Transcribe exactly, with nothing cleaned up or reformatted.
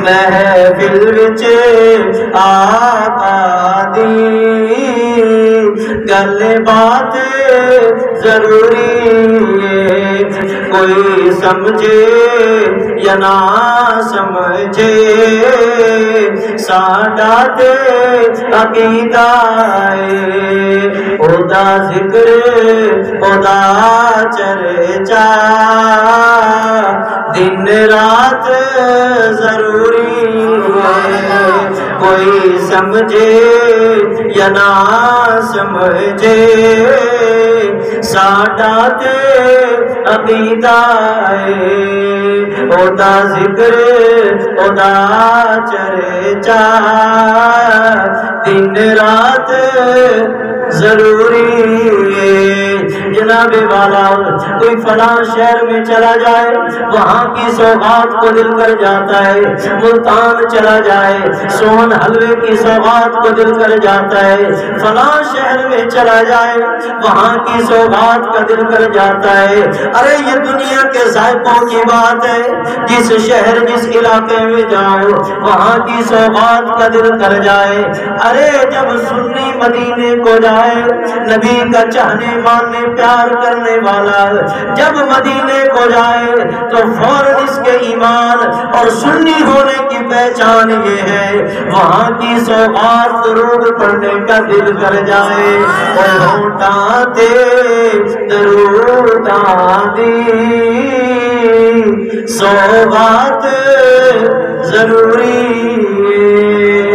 محفل وچ آقا دی گل بات ضروری ہے، کوئی سمجھے یا نہ سمجھے ساڈا تے عقیدہ ہے، خدا ذکر خدا چرچا دن رات ضروری ہے، کوئی سمجھے یا نہ سمجھے ساڈا تے عقیدہ ہے، خدا ذکر خدا چرچا دن رات ضروری ہے۔ جناب والا کوئی فلاں شہر میں چلا جائے وہاں کی سوغات کو دل کر جاتا ہے، ملتان چلا جائے سون حلوے کی سوغات کو دل کر جاتا ہے، فلاں شہر میں چلا جائے وہاں کی سوغات کا دل کر جاتا ہے۔ ارے یہ دنیا کے ذائقوں کی بات ہے، جس شہر جس علاقے میں جاؤ وہاں کی سوغات کا دل کر جائے۔ ارے جب سنی مدینے کو جائے نبی کا چاہنے ماننے پیار کرنے والا جب مدینے کو جائے تو فوراً اس کے ایمان اور سنی ہونے کی پہچان یہ ہے وہاں کی سوغات درود پڑھنے کا دل کر جائے، اور ہونٹاں تے درود دی سوغات ضروری ہے۔